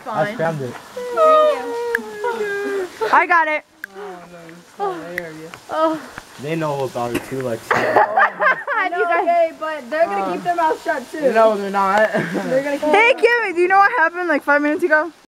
fine. I found it. I got it. Oh, hilarious. Oh. They know about it too, like. Okay, but they're gonna keep their mouth shut too. No, they're not. They're gonna keep Hey, Kimmy, do you know what happened like 5 minutes ago?